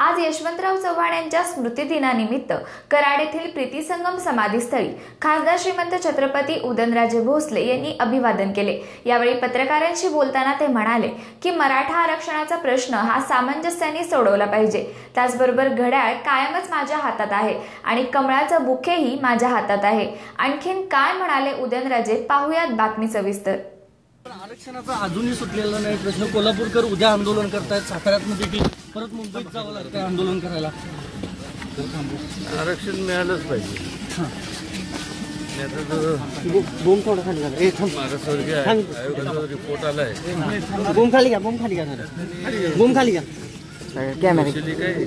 आज यशवंतराव चव्हाण यांच्या स्मृतिदिनानिमित्त कराड येथील प्रीतिसंगम समाधीस्थळी खासदार श्रीमंत छत्रपती उदयनराजे भोसले यांनी अभिवादन केले। यावेळी पत्रकारांशी बोलताना ते म्हणाले की मराठा आरक्षणाचा प्रश्न हा सामंजस्याने सोडवला पाहिजे। त्याचबरोबर घड्याळ कायमच माझ्या हातात आहे आणि कमळाचं बुकेही माझ्या हातात आहे। आणखीन काय म्हणाले उदयनराजे पाहूयात बातमी सविस्तर। आरक्षणाचा अजूनही सुटलेला नाही प्रश्न। कोल्हापूरकर उद्या आंदोलन करतायत, साताऱ्यात देखील परत मुंबईत जावं लागतं आंदोलन करायला। आरक्षण मिळालंच पाहिजे। बोम थोडं खाली घ्या, मागासवर्गीय आयोगाचा रिपोर्ट आलाय। बोम खाली घ्या, बोम खाली घ्या, बोम खाली घ्या। कॅमेरा काय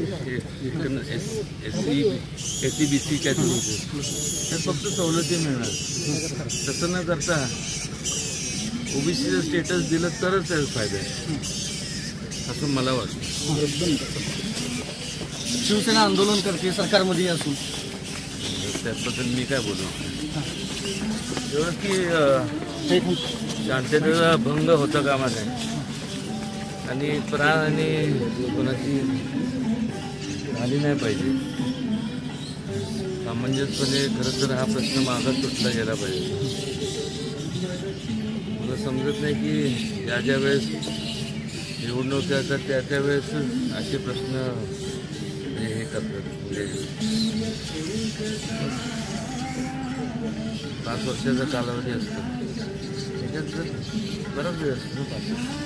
SC BC काय तर फक्त सवलती मिळणार, तसं न करता ओबीसीचं स्टेटस दिलं तरच त्याचा फायदा आहे असं मला वाटतं। शिवसेना आंदोलन करते सरकारमध्ये असून त्याबद्दल मी काय बोलू, एवढं की शांततेचा भंग होता कामा नये आणि प्राण आणि कोणाची झाली नाही पाहिजे। सामंजस्यपणे खरं तर हा प्रश्न मागं सुटला गेला पाहिजे। मला समजत नाही की ज्या वेळेस निवडणुका येतात त्या वेळेस असे प्रश्न हे करतात। म्हणजे 5 वर्षाचा कालावधी असतो, त्याच्यात बराच वेळ असतो ना।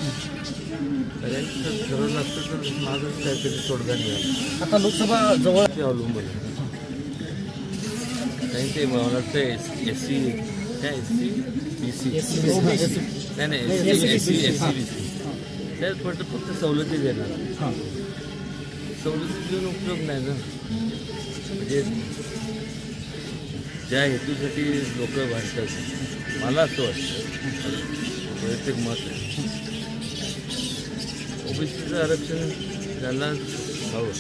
5 वर्ष ठरवलं असतं तर माझंच काहीतरी तोडगा निघाला। आता लोकसभा जवळ अवलंबून काही ते मला वाटतं SC BC नाही SC BC त्यात फक्त सवलती देणार। सवलती देऊन उपयोग नाही ना। म्हणजे ज्या हेतूसाठी लोक भांडतात मला असं वाटतं, वैयक्तिक मत आहे, ओबीसीचं आरक्षण त्याला हवं।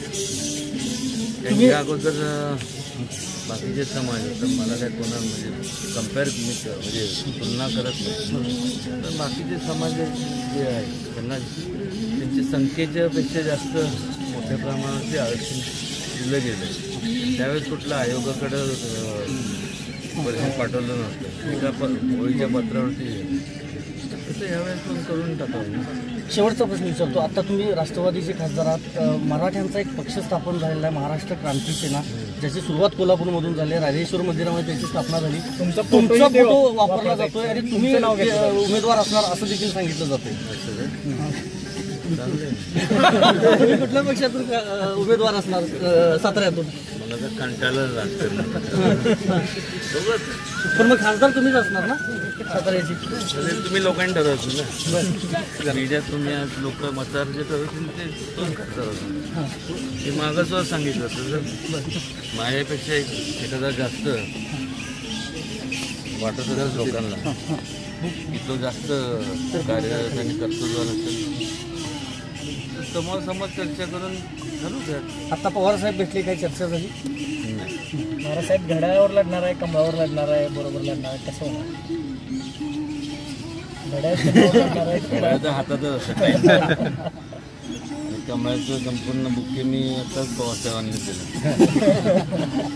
या अगोदर बाकीचे समाज तर मला काय कोणा म्हणजे कम्पेअर म्हणजे तुलना करत नाही, तर बाकीचे समाज जे आहे त्यांना त्यांच्या संख्येच्या पेक्षा जास्त मोठ्या प्रमाणात ते आरक्षण दिलं गेलं। त्यावेळेस कुठल्या आयोगाकडं पाठवलं नव्हतं, एका होळीच्या पत्रावरती, तसं यावेळेस पण करून टाकावं। शेवटचा प्रश्न विचारतो, आता तुम्ही राष्ट्रवादीचे खासदार आहात, मराठ्यांचा एक पक्ष स्थापन झालेला आहे महाराष्ट्र क्रांती सेना, ज्याची सुरुवात कोल्हापूरमध्ये झाली, राजेश्वर मंदिरामध्ये त्याची स्थापना झाली। तुमचा फोटो वापरला जातोय आणि तुम्ही उमेदवार असणार असं देखील सांगितलं जातंय। तुम्ही कुठल्या पक्षातून उमेदवार असणार साताऱ्यातून? मला तर कंटाळा लागतं, पण मग खासदार तुम्हीच असणार ना साताऱ्याची? तुम्ही लोकांनी ठरवतील ना, मीडिया तुम्ही आज लोक मतदार जे ठरवतील ते तोच खासदार होतो। हे मागासवर सांगितलं होतं, माझ्यापेक्षा एखादा जास्त वाटत होत्याच लोकांना की तो जास्त कार्यरत आणि कर्तृत्वान असेल, समोर चर्चा करून घालू द्या। आता पवार साहेब भेटले, काही चर्चा झाली? पवार साहेब घड्याळावर लढणार आहे, कमळावर लढणार आहे, बरोबर लढणार आहे, कसं होणार? घड्याळाच्या हातातच असं कमळाचं संपूर्ण बुके मी आताच पवार साहेबांनी दिलं।